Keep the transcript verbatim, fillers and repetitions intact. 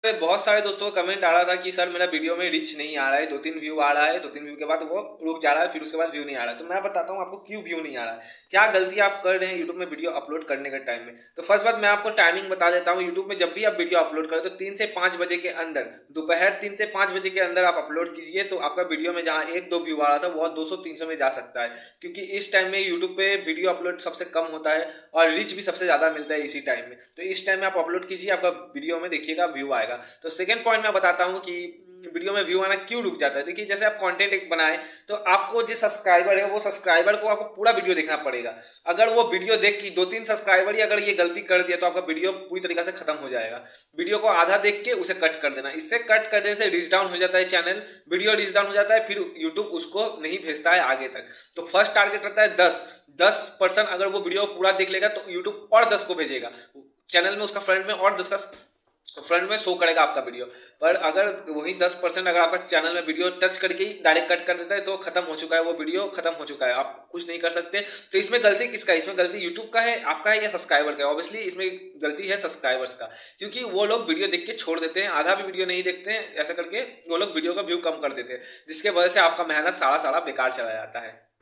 बहुत सारे दोस्तों का कमेंट आ रहा था कि सर मेरा वीडियो में रीच नहीं आ रहा है, दो तीन व्यू आ रहा है, दो तीन व्यू के बाद वो रुक जा रहा है, फिर उसके बाद व्यू नहीं आ रहा है। तो मैं बताता हूँ आपको क्यों व्यू नहीं आ रहा है, क्या गलती आप कर रहे हैं यूट्यूब में वीडियो अपलोड करने के टाइम में। तो फर्स्ट बात मैं आपको टाइमिंग बता देता हूँ। यूट्यूब में जब भी आप वीडियो अपलोड करें तो तीन से पाँच बजे के अंदर, दोपहर तीन से पाँच बजे के अंदर आप अपलोड कीजिए, तो आपका वीडियो में जहाँ एक दो व्यू आ रहा था वो दो सौ तीन सौ में जा सकता है, क्योंकि इस टाइम में यूट्यूब पे वीडियो अपलोड सबसे कम होता है और रीच भी सबसे ज़्यादा मिलता है इसी टाइम में। तो इस टाइम में आप अपलोड कीजिए, आपका वीडियो में देखिएगा व्यू आएगा। तो सेकंड पॉइंट मैं बताता हूँ कि वीडियो में व्यू आना क्यों रुक जाता है। देखिए, जैसे आप कंटेंट एक बनाए तो आपको जो सब्सक्राइबर है वो सब्सक्राइबर को आपको पूरा वीडियो देखना पड़ेगा। अगर वो वीडियो देख के दो तीन सब्सक्राइबर ही अगर ये गलती कर दिया तो आपका वीडियो पूरी तरीके से खत्म हो जाएगा। वीडियो को आधा देख के उसे कट कर देना, इससे कट करने से रीच डाउन हो जाता है चैनल, वीडियो रीच डाउन हो जाता है, फिर यूट्यूब उसको नहीं भेजता है आगे तक। तो फर्स्ट टारगेट रहता है दस दस परसेंट अगर वो वीडियो पूरा देख लेगा तो यूट्यूब और दस को भेजेगा चैनल में, उसका फ्रंट में और दस का फ्रंट में शो करेगा आपका वीडियो। पर अगर वही दस परसेंट अगर आपका चैनल में वीडियो टच करके ही डायरेक्ट कट कर देता है तो खत्म हो चुका है, वो वीडियो खत्म हो चुका है, आप कुछ नहीं कर सकते। तो इसमें गलती किसका है? इसमें गलती यूट्यूब का है, आपका है या सब्सक्राइबर का? ऑब्वियसली इसमें गलती है सब्सक्राइबर्स का, क्योंकि वो लोग वीडियो देख के छोड़ देते हैं, आधा भी वीडियो नहीं देखते हैं, ऐसा करके वो लोग वीडियो का व्यू कम कर देते हैं, जिसके वजह से आपका मेहनत सारा सारा बेकार चला जाता है।